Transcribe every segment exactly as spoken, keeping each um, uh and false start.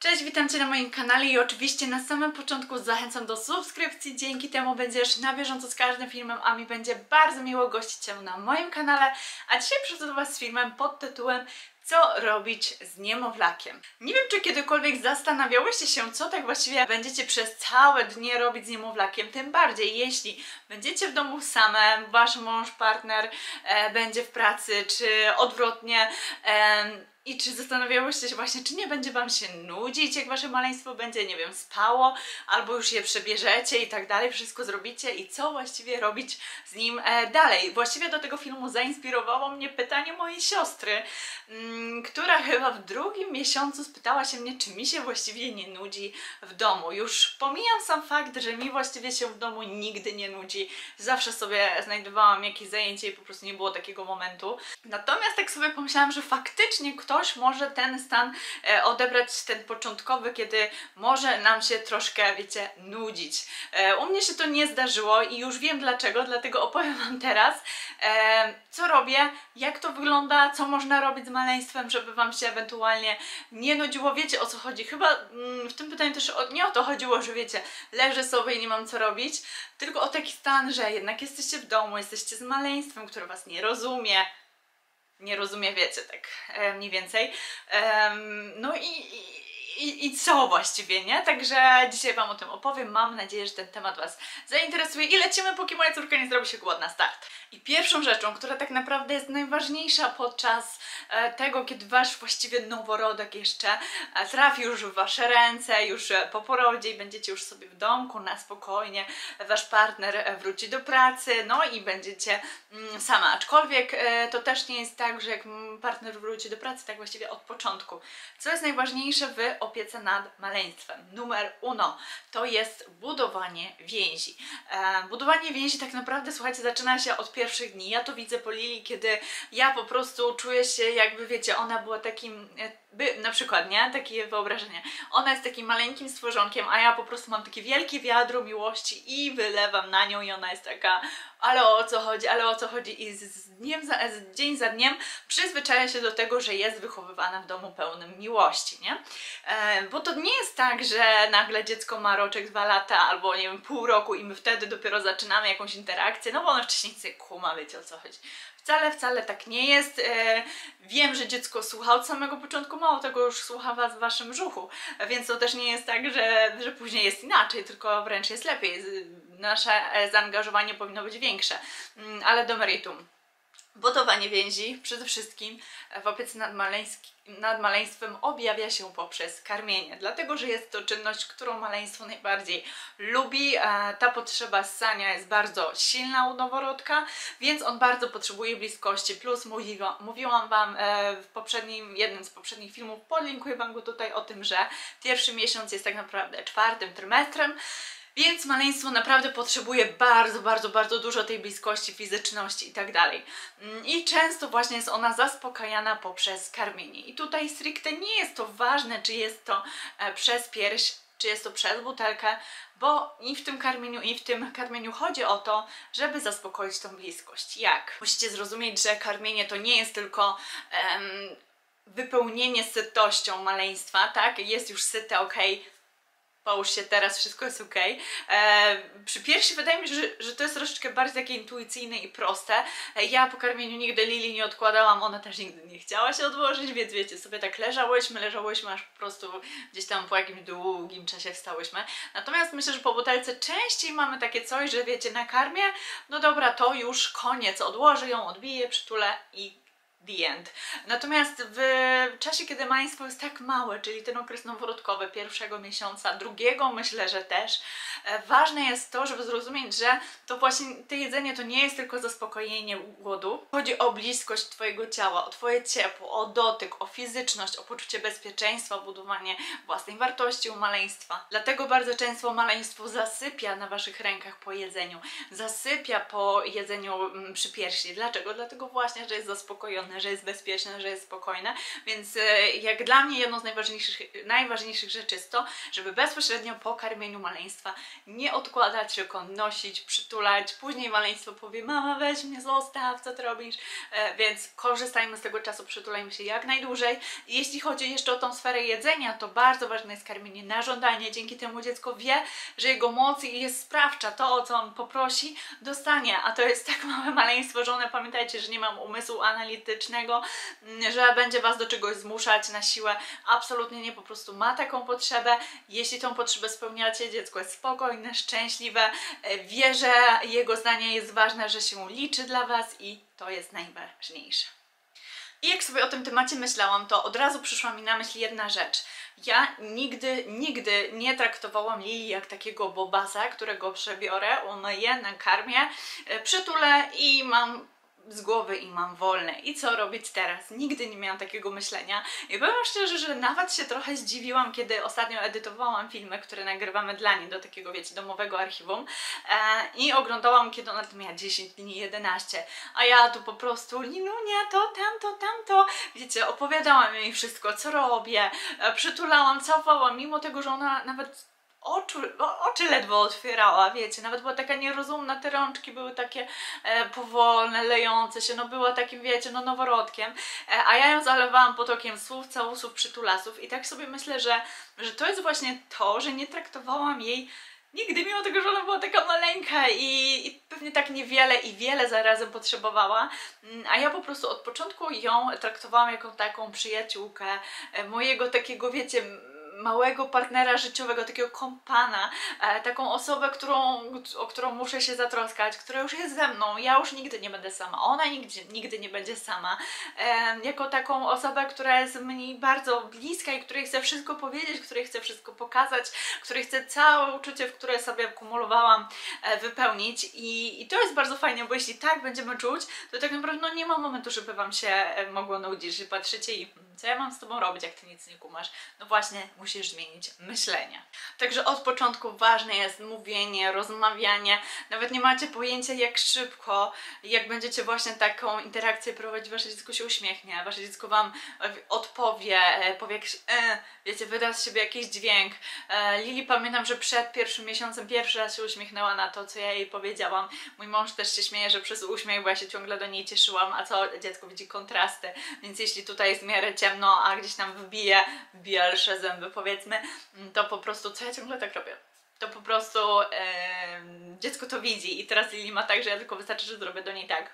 Cześć, witam Cię na moim kanale i oczywiście na samym początku zachęcam do subskrypcji, dzięki temu będziesz na bieżąco z każdym filmem, a mi będzie bardzo miło gościć Cię na moim kanale, a dzisiaj przychodzę do Was z filmem pod tytułem Co robić z niemowlakiem? Nie wiem, czy kiedykolwiek zastanawiałyście się, co tak właściwie będziecie przez całe dnie robić z niemowlakiem, tym bardziej jeśli będziecie w domu same, Wasz mąż, partner e, będzie w pracy, czy odwrotnie. E, I czy zastanawiałyście się właśnie, czy nie będzie Wam się nudzić, jak Wasze maleństwo będzie, nie wiem, spało, albo już je przebierzecie i tak dalej, wszystko zrobicie i co właściwie robić z nim e, dalej. Właściwie do tego filmu zainspirowało mnie pytanie mojej siostry, m, która chyba w drugim miesiącu spytała się mnie, czy mi się właściwie nie nudzi w domu. Już pomijam sam fakt, że mi właściwie się w domu nigdy nie nudzi. Zawsze sobie znajdowałam jakieś zajęcie i po prostu nie było takiego momentu. Natomiast tak sobie pomyślałam, że faktycznie kto Ktoś może ten stan e, odebrać, ten początkowy, kiedy może nam się troszkę, wiecie, nudzić. E, u mnie się to nie zdarzyło i już wiem dlaczego, dlatego opowiem Wam teraz, e, co robię, jak to wygląda, co można robić z maleństwem, żeby Wam się ewentualnie nie nudziło. Wiecie, o co chodzi? Chyba mm, w tym pytaniu też o, nie o to chodziło, że wiecie, leżę sobie i nie mam co robić, tylko o taki stan, że jednak jesteście w domu, jesteście z maleństwem, które Was nie rozumie, nie rozumie, wiecie, tak e, mniej więcej. Um, no i, i, i co właściwie, nie? Także dzisiaj Wam o tym opowiem. Mam nadzieję, że ten temat Was zainteresuje i lecimy, póki moja córka nie zrobi się głodna. Start! I pierwszą rzeczą, która tak naprawdę jest najważniejsza podczas e, tego, kiedy Wasz właściwie noworodek jeszcze e, trafi już w Wasze ręce, już e, po porodzie i będziecie już sobie w domku na spokojnie, Wasz partner e, wróci do pracy, no i będziecie mm, sama. Aczkolwiek e, to też nie jest tak, że jak partner wróci do pracy, tak właściwie od początku. Co jest najważniejsze w opiece nad maleństwem? Numer uno to jest budowanie więzi. E, budowanie więzi tak naprawdę, słuchajcie, zaczyna się od pierwszych dni. Ja to widzę po Lili, kiedy ja po prostu czuję się, jakby wiecie, ona była takim, by, na przykład, nie? Takie wyobrażenie. Ona jest takim maleńkim stworzonkiem, a ja po prostu mam takie wielkie wiadro miłości i wylewam na nią i ona jest taka, ale o co chodzi, ale o co chodzi i z, z dniem za, z dzień za dniem przyzwyczaja się do tego, że jest wychowywana w domu pełnym miłości, nie? E, bo to nie jest tak, że nagle dziecko ma roczek, dwa lata albo nie wiem, pół roku i my wtedy dopiero zaczynamy jakąś interakcję, no bo ona wcześniej sobie kuma, wiecie o co chodzi. Wcale, wcale tak nie jest. E, wiem, że dziecko słucha od samego początku, mało tego już słucha Was w Waszym brzuchu, więc to też nie jest tak, że, że później jest inaczej, tylko wręcz jest lepiej. Nasze zaangażowanie powinno być większe, ale do meritum. Budowanie więzi przede wszystkim w opiece nad, nad maleństwem objawia się poprzez karmienie, dlatego że jest to czynność, którą maleństwo najbardziej lubi. Ta potrzeba ssania jest bardzo silna u noworodka, więc on bardzo potrzebuje bliskości, plus mówiła, mówiłam Wam w poprzednim, jednym z poprzednich filmów, podlinkuję Wam go tutaj, o tym, że pierwszy miesiąc jest tak naprawdę czwartym trymestrem, więc maleństwo naprawdę potrzebuje bardzo, bardzo, bardzo dużo tej bliskości, fizyczności i tak dalej. I często właśnie jest ona zaspokajana poprzez karmienie. I tutaj stricte nie jest to ważne, czy jest to e, przez pierś, czy jest to przez butelkę, bo i w tym karmieniu, i w tym karmieniu chodzi o to, żeby zaspokoić tą bliskość. Jak? Musicie zrozumieć, że karmienie to nie jest tylko em, wypełnienie sytością maleństwa, tak? Jest już syte, okej, okay. Połóż się teraz, wszystko jest ok. E, przy piersi wydaje mi się, że, że to jest troszeczkę bardziej takie intuicyjne i proste. E, ja po karmieniu nigdy Lili nie odkładałam, ona też nigdy nie chciała się odłożyć, więc wiecie, sobie tak leżałyśmy, leżałyśmy, aż po prostu gdzieś tam po jakimś długim czasie wstałyśmy. Natomiast myślę, że po butelce częściej mamy takie coś, że wiecie, na karmie, no dobra, to już koniec, odłożę ją, odbiję, przytulę i the end. Natomiast w czasie, kiedy maleństwo jest tak małe, czyli ten okres noworodkowy, pierwszego miesiąca, drugiego myślę, że też, e, ważne jest to, żeby zrozumieć, że to właśnie to jedzenie to nie jest tylko zaspokojenie głodu. Chodzi o bliskość Twojego ciała, o Twoje ciepło, o dotyk, o fizyczność, o poczucie bezpieczeństwa, budowanie własnej wartości u maleństwa. Dlatego bardzo często maleństwo zasypia na Waszych rękach po jedzeniu, zasypia po jedzeniu mm, przy piersi. Dlaczego? Dlatego właśnie, że jest zaspokojony pewne, że jest bezpieczne, że jest spokojne, więc e, jak dla mnie jedną z najważniejszych, najważniejszych rzeczy jest to, żeby bezpośrednio po karmieniu maleństwa nie odkładać, tylko nosić, przytulać, później maleństwo powie: mama, weź mnie, zostaw, co ty robisz, e, więc korzystajmy z tego czasu, przytulajmy się jak najdłużej. I jeśli chodzi jeszcze o tą sferę jedzenia, to bardzo ważne jest karmienie na żądanie, dzięki temu dziecko wie, że jego moc jest sprawcza, to o co on poprosi, dostanie, a to jest tak małe maleństwo, że one, pamiętajcie, że nie mam umysłu analitycznego, że będzie was do czegoś zmuszać na siłę, absolutnie nie, po prostu ma taką potrzebę. Jeśli tą potrzebę spełniacie, dziecko jest spokojne, szczęśliwe, wie, że jego zdanie jest ważne, że się liczy dla was i to jest najważniejsze. I jak sobie o tym temacie myślałam, to od razu przyszła mi na myśl jedna rzecz. Ja nigdy, nigdy nie traktowałam Lili jak takiego bobasa, którego przebiorę, umyję, nakarmię, przytulę i mam z głowy i mam wolne. I co robić teraz? Nigdy nie miałam takiego myślenia. I powiem szczerze, że nawet się trochę zdziwiłam, kiedy ostatnio edytowałam filmy, które nagrywamy dla niej do takiego, wiecie, domowego archiwum e, i oglądałam, kiedy ona to miała dziesięć dni, jedenaście, a ja tu po prostu Lilunia, to, tamto, tamto, wiecie, opowiadałam jej wszystko, co robię, e, przytulałam, całowałam, mimo tego, że ona nawet Oczu, oczy ledwo otwierała, wiecie, nawet była taka nierozumna, te rączki były takie e, powolne, lejące się, no była takim, wiecie, no noworodkiem, e, a ja ją zalewałam potokiem słów, całusów, przytulasów i tak sobie myślę, że, że to jest właśnie to, że nie traktowałam jej nigdy, mimo tego, że ona była taka maleńka i, i pewnie tak niewiele i wiele zarazem potrzebowała, a ja po prostu od początku ją traktowałam jako taką przyjaciółkę, e, mojego takiego, wiecie, małego partnera życiowego, takiego kompana, e, taką osobę, którą, o którą muszę się zatroskać, która już jest ze mną, ja już nigdy nie będę sama, ona nigdy, nigdy nie będzie sama, e, jako taką osobę, która jest mi bardzo bliska i której chcę wszystko powiedzieć, której chcę wszystko pokazać, której chcę całe uczucie, w które sobie akumulowałam, e, wypełnić I, i to jest bardzo fajne, bo jeśli tak będziemy czuć, to tak naprawdę no, nie ma momentu, żeby wam się e, mogło nudzić, że patrzycie i hmm, co ja mam z tobą robić, jak ty nic nie kumasz, no właśnie, musisz zmienić myślenie. Także od początku ważne jest mówienie, rozmawianie. Nawet nie macie pojęcia, jak szybko, jak będziecie właśnie taką interakcję prowadzić, wasze dziecko się uśmiechnie, wasze dziecko wam odpowie, powie jakiś, e, wiecie, wyda z siebie jakiś dźwięk. E, Lili, pamiętam, że przed pierwszym miesiącem pierwszy raz się uśmiechnęła na to, co ja jej powiedziałam. Mój mąż też się śmieje, że przez uśmiech, bo ja się ciągle do niej cieszyłam, a co dziecko widzi kontrasty, więc jeśli tutaj jest w miarę ciemno, a gdzieś tam wbije bielsze zęby, powiedzmy, to po prostu, co ja ciągle tak robię? To po prostu e, dziecko to widzi i teraz Lili ma tak, że ja tylko wystarczy, że zrobię do niej tak.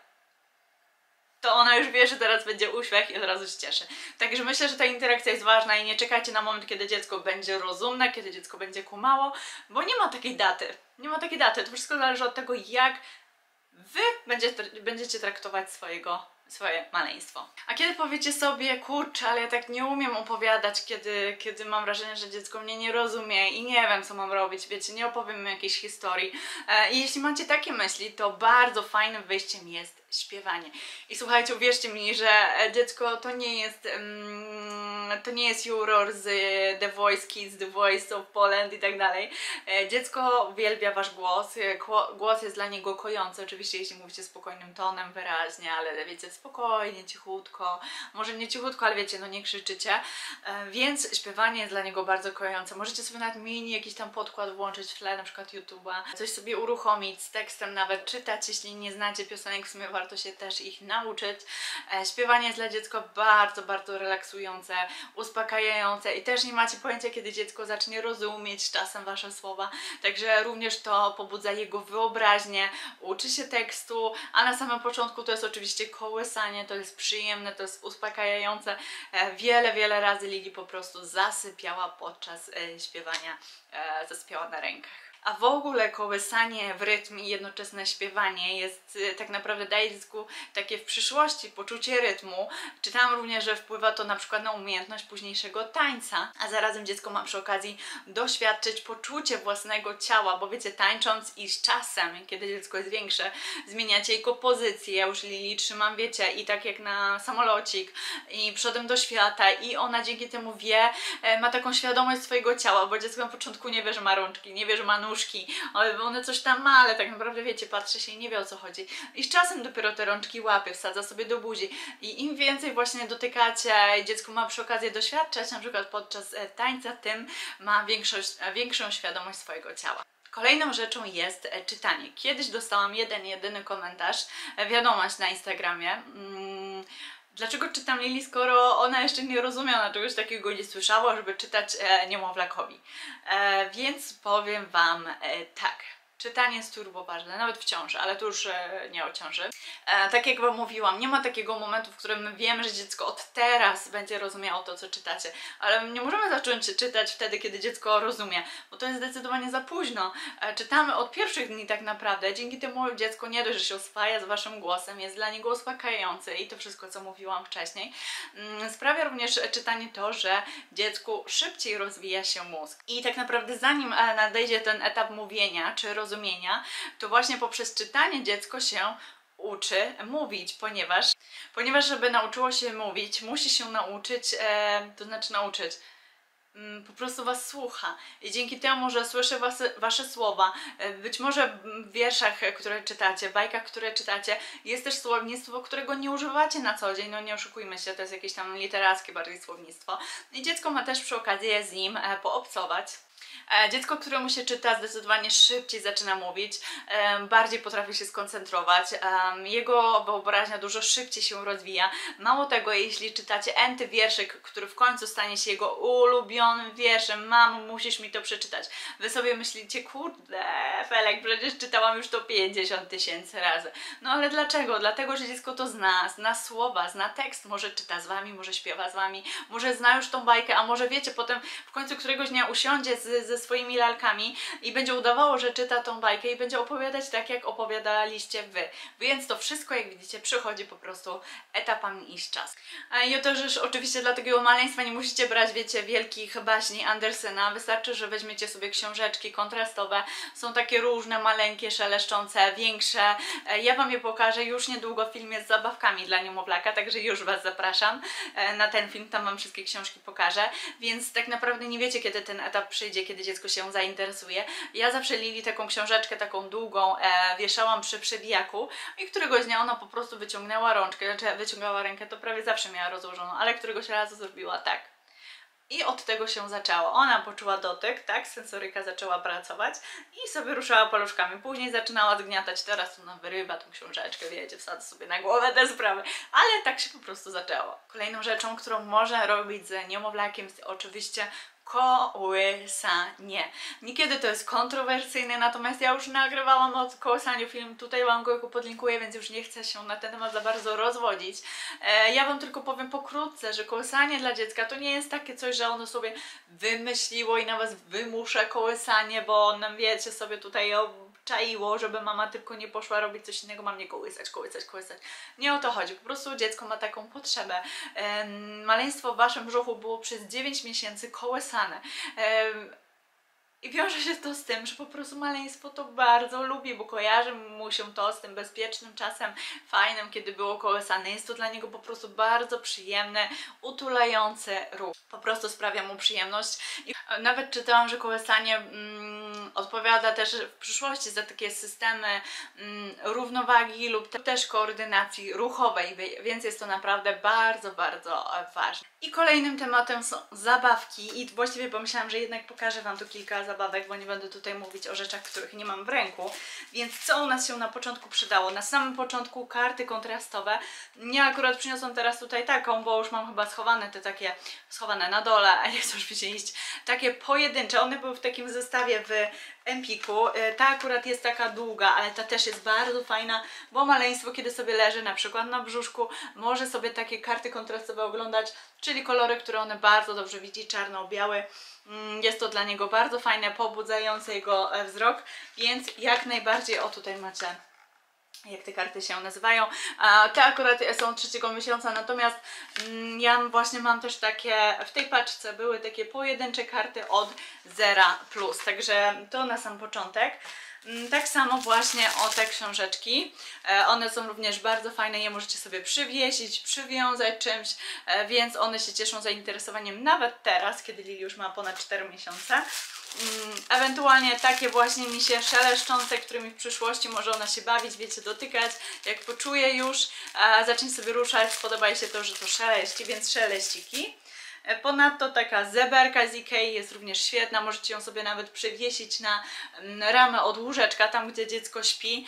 To ona już wie, że teraz będzie uśmiech i od razu się cieszy. Także myślę, że ta interakcja jest ważna i nie czekajcie na moment, kiedy dziecko będzie rozumne, kiedy dziecko będzie kumało, bo nie ma takiej daty. Nie ma takiej daty. To wszystko zależy od tego, jak wy będziecie, będziecie traktować swojego swoje maleństwo. A kiedy powiecie sobie, kurczę, ale ja tak nie umiem opowiadać, kiedy, kiedy mam wrażenie, że dziecko mnie nie rozumie i nie wiem, co mam robić, wiecie, nie opowiem mu jakiejś historii. E, I jeśli macie takie myśli, to bardzo fajnym wyjściem jest śpiewanie. I słuchajcie, uwierzcie mi, że dziecko to nie jest um, to nie jest juror z The Voice Kids, The Voice of Poland i tak dalej. E, dziecko uwielbia wasz głos. Głos jest dla niego kojący, oczywiście jeśli mówicie spokojnym tonem, wyraźnie, ale wiecie, spokojnie, cichutko, może nie cichutko, ale wiecie, no nie krzyczycie, e, więc śpiewanie jest dla niego bardzo kojące. Możecie sobie nawet mini jakiś tam podkład włączyć w tle, na przykład YouTube'a, coś sobie uruchomić z tekstem, nawet czytać, jeśli nie znacie piosenek, w sumie warto się też ich nauczyć. E, śpiewanie jest dla dziecka bardzo, bardzo relaksujące, uspokajające i też nie macie pojęcia, kiedy dziecko zacznie rozumieć czasem wasze słowa, także również to pobudza jego wyobraźnię, uczy się tekstu, a na samym początku to jest oczywiście kołysanie, to jest przyjemne, to jest uspokajające. E, wiele, wiele razy Lili po prostu zasypiała podczas e, śpiewania, e, zasypiała na rękach. A w ogóle kołysanie w rytm i jednoczesne śpiewanie jest, tak naprawdę daje dziecku takie w przyszłości poczucie rytmu. Czytałam również, że wpływa to na przykład na umiejętność późniejszego tańca, a zarazem dziecko ma przy okazji doświadczyć poczucie własnego ciała, bo wiecie, tańcząc i z czasem, kiedy dziecko jest większe, zmieniacie jego pozycję. Ja już Lili trzymam, wiecie, i tak jak na samolocik, i przodem do świata, i ona dzięki temu wie, ma taką świadomość swojego ciała, bo dziecko na początku nie wie, że ma rączki, nie wie, że ma nóżki, nóżki, one coś tam ma, ale tak naprawdę wiecie, patrzy się i nie wie o co chodzi. I z czasem dopiero te rączki łapie, wsadza sobie do buzi i im więcej właśnie dotykacie i dziecko ma przy okazji doświadczać, na przykład podczas tańca, tym ma większość, większą świadomość swojego ciała. Kolejną rzeczą jest czytanie. Kiedyś dostałam jeden, jedyny komentarz, wiadomość na Instagramie. Hmm, dlaczego czytam Lili, skoro ona jeszcze nie rozumie, ona czegoś takiego nie słyszała, żeby czytać e, niemowlakowi. E, więc powiem Wam e, tak. Czytanie jest turbo ważne, nawet w ciąży, ale tu już e, nie o ciąży. E, tak jak Wam mówiłam, nie ma takiego momentu, w którym my wiemy, że dziecko od teraz będzie rozumiało to, co czytacie. Ale nie możemy zacząć czytać wtedy, kiedy dziecko rozumie, bo to jest zdecydowanie za późno. E, czytamy od pierwszych dni tak naprawdę. Dzięki temu dziecko nie dość, że się oswaja z Waszym głosem, jest dla niego uspokajający i to wszystko, co mówiłam wcześniej. Mm, sprawia również czytanie to, że dziecku szybciej rozwija się mózg. I tak naprawdę zanim e, nadejdzie ten etap mówienia, czy rozumienia, Rozumienia, to właśnie poprzez czytanie dziecko się uczy mówić, ponieważ, ponieważ żeby nauczyło się mówić, musi się nauczyć, e, to znaczy nauczyć, mm, po prostu Was słucha i dzięki temu, że słyszy was, Wasze słowa, e, być może w wierszach, które czytacie, w bajkach, które czytacie, jest też słownictwo, którego nie używacie na co dzień, no nie oszukujmy się, to jest jakieś tam literackie bardziej słownictwo i dziecko ma też przy okazji z nim e, poobcować. Dziecko, któremu się czyta, zdecydowanie szybciej zaczyna mówić, bardziej potrafi się skoncentrować, jego wyobraźnia dużo szybciej się rozwija. Mało tego, jeśli czytacie enty wierszyk, który w końcu stanie się jego ulubionym wierszem, mamo, musisz mi to przeczytać. Wy sobie myślicie, kurde, Felek, przecież czytałam już to pięćdziesiąt tysięcy razy. No ale dlaczego? Dlatego, że dziecko to zna, zna słowa, zna tekst, może czyta z Wami, może śpiewa z Wami, może zna już tą bajkę, a może wiecie, potem w końcu któregoś dnia usiądzie z, ze swoimi lalkami i będzie udawało, że czyta tą bajkę i będzie opowiadać tak, jak opowiadaliście Wy. Więc to wszystko, jak widzicie, przychodzi po prostu etapami i z czas. I to też oczywiście dla takiego maleństwa nie musicie brać, wiecie, wielkich baśni Andersena. Wystarczy, że weźmiecie sobie książeczki kontrastowe. Są takie różne, maleńkie, szeleszczące, większe. Ja Wam je pokażę już niedługo w filmie z zabawkami dla niemowlaka, także już Was zapraszam na ten film, tam Wam wszystkie książki pokażę. Więc tak naprawdę nie wiecie, kiedy ten etap przyjdzie, kiedy dziecko się zainteresuje. Ja zawsze Lili taką książeczkę, taką długą, e, wieszałam przy przewijaku i któregoś dnia ona po prostu wyciągnęła rączkę, znaczy wyciągała rękę, to prawie zawsze miała rozłożoną, ale któregoś razu zrobiła tak. I od tego się zaczęło. Ona poczuła dotyk, tak, sensoryka zaczęła pracować i sobie ruszała paluszkami. Później zaczynała zgniatać, teraz ona wyrywa tą książeczkę, wiecie, wsadza sobie na głowę te sprawy, ale tak się po prostu zaczęło. Kolejną rzeczą, którą można robić z niemowlakiem, jest oczywiście kołysanie. Niekiedy to jest kontrowersyjne, natomiast ja już nagrywałam o kołysaniu film, tutaj Wam go podlinkuję, więc już nie chcę się na ten temat za bardzo rozwodzić. E, ja Wam tylko powiem pokrótce, że kołysanie dla dziecka to nie jest takie coś, że ono sobie wymyśliło i na Was wymusza kołysanie, bo on, wiecie, sobie tutaj czaiło, żeby mama tylko nie poszła robić coś innego, mam nie kołysać, kołysać, kołysać. Nie o to chodzi, po prostu dziecko ma taką potrzebę. Ehm, maleństwo w Waszym brzuchu było przez dziewięć miesięcy kołysane. Ehm, I wiąże się to z tym, że po prostu maleństwo to bardzo lubi, bo kojarzy mu się to z tym bezpiecznym czasem, fajnym, kiedy było kołysane. Jest to dla niego po prostu bardzo przyjemny, utulający ruch. Po prostu sprawia mu przyjemność. I nawet czytałam, że kołysanie mm, odpowiada też w przyszłości za takie systemy mm, równowagi lub też koordynacji ruchowej, więc jest to naprawdę bardzo, bardzo ważne. I kolejnym tematem są zabawki i właściwie pomyślałam, że jednak pokażę Wam tu kilka zabawek, bo nie będę tutaj mówić o rzeczach, których nie mam w ręku. Więc co u nas się na początku przydało? Na samym początku karty kontrastowe. Ja akurat przyniosłam teraz tutaj taką, bo już mam chyba schowane te takie, schowane na dole, a nie chcę już iść. Takie pojedyncze, one były w takim zestawie w Empiku. Ta akurat jest taka długa, ale ta też jest bardzo fajna, bo maleństwo, kiedy sobie leży na przykład na brzuszku, może sobie takie karty kontrastowe oglądać, czyli kolory, które one bardzo dobrze widzi, czarno-biały. Jest to dla niego bardzo fajne, pobudzające jego wzrok, więc jak najbardziej, o tutaj macie, jak te karty się nazywają. Te akurat są trzeciego miesiąca, natomiast ja właśnie mam też takie, w tej paczce były takie pojedyncze karty od zera plus, także to na sam początek. Tak samo właśnie o te książeczki, one są również bardzo fajne, je możecie sobie przywiesić, przywiązać czymś, więc one się cieszą zainteresowaniem nawet teraz, kiedy Lili już ma ponad cztery miesiące. Ewentualnie takie właśnie misie szeleszczące, którymi w przyszłości może ona się bawić, wiecie, dotykać. Jak poczuje już, zacznie sobie ruszać, spodoba jej się to, że to szeleści, więc szeleściki. Ponadto taka zeberka z Ikei jest również świetna, możecie ją sobie nawet przywiesić na ramę od łóżeczka, tam gdzie dziecko śpi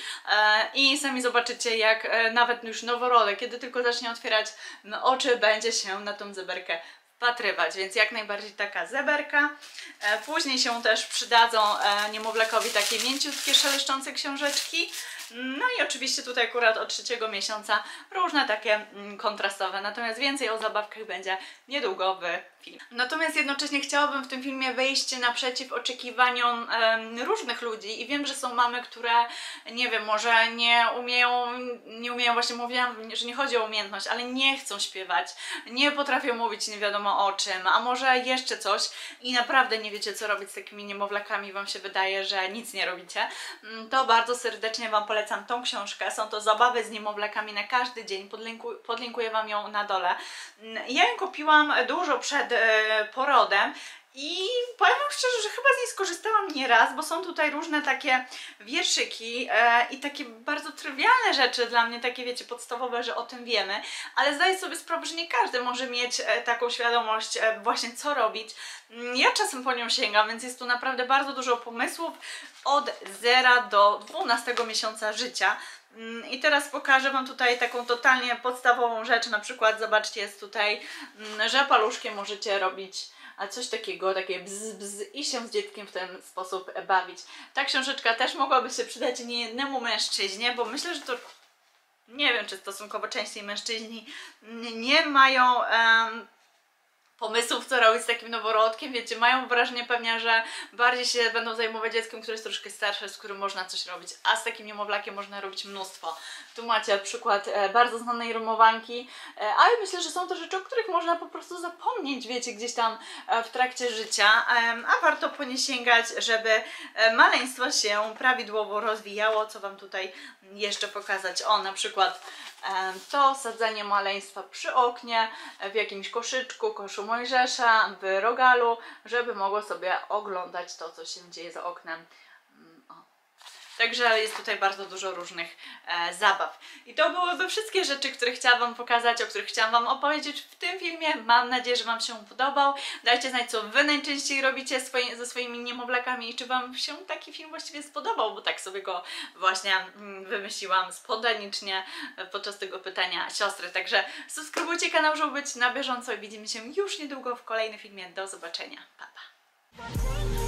i sami zobaczycie, jak nawet już noworodek, kiedy tylko zacznie otwierać oczy, będzie się na tą zeberkę wpatrywać, więc jak najbardziej taka zeberka. Później się też przydadzą niemowlakowi takie mięciutkie, szeleszczące książeczki. No i oczywiście tutaj akurat od trzeciego miesiąca różne takie mm, kontrastowe, natomiast więcej o zabawkach będzie niedługo w filmie. Natomiast jednocześnie chciałabym w tym filmie wyjść naprzeciw oczekiwaniom em, różnych ludzi i wiem, że są mamy, które nie wiem, może nie umieją, nie umieją, właśnie mówiłam, że nie chodzi o umiejętność, ale nie chcą śpiewać, nie potrafią mówić nie wiadomo o czym, a może jeszcze coś i naprawdę nie wiecie, co robić z takimi niemowlakami, wam się wydaje, że nic nie robicie, to bardzo serdecznie wam polecam Polecam tą książkę. Są to zabawy z niemowlakami na każdy dzień. Podlinku, podlinkuję wam ją na dole. Ja ją kupiłam dużo przed e, porodem i powiem wam szczerze, że chyba z niej skorzystałam nieraz, bo są tutaj różne takie wierszyki e, i takie bardzo trywialne rzeczy dla mnie, takie wiecie, podstawowe, że o tym wiemy, ale zdaję sobie sprawę, że nie każdy może mieć e, taką świadomość e, właśnie co robić. Ja czasem po nią sięgam, więc jest tu naprawdę bardzo dużo pomysłów od zera do dwunastego miesiąca życia. I teraz pokażę wam tutaj taką totalnie podstawową rzecz, na przykład zobaczcie, jest tutaj, że paluszkiem możecie robić a coś takiego, takie bzz, bzz i się z dzieckiem w ten sposób bawić. Ta książeczka też mogłaby się przydać niejednemu mężczyźnie, bo myślę, że to nie wiem, czy stosunkowo częściej mężczyźni nie mają um, pomysłów, co robić z takim noworodkiem, wiecie, mają wrażenie pewnie, że bardziej się będą zajmować dzieckiem, które jest troszkę starsze, z którym można coś robić, a z takim niemowlakiem można robić mnóstwo. Tu macie przykład e, bardzo znanej rymowanki, e, ale myślę, że są to rzeczy, o których można po prostu zapomnieć, wiecie, gdzieś tam e, w trakcie życia, e, a warto po nie sięgać, żeby e, maleństwo się prawidłowo rozwijało, co wam tutaj jeszcze pokazać. O, na przykład e, to sadzenie maleństwa przy oknie, e, w jakimś koszyczku, koszu Mojżesza, w rogalu, żeby mogło sobie oglądać to, co się dzieje za oknem. O. Także jest tutaj bardzo dużo różnych e, zabaw. I to byłyby wszystkie rzeczy, które chciałam wam pokazać, o których chciałam wam opowiedzieć w tym filmie. Mam nadzieję, że wam się podobał. Dajcie znać, co wy najczęściej robicie swoje, ze swoimi niemowlakami i czy wam się taki film właściwie spodobał, bo tak sobie go właśnie mm, wymyśliłam spontanicznie podczas tego pytania siostry. Także subskrybujcie kanał, żeby być na bieżąco i widzimy się już niedługo w kolejnym filmie. Do zobaczenia. Pa, pa.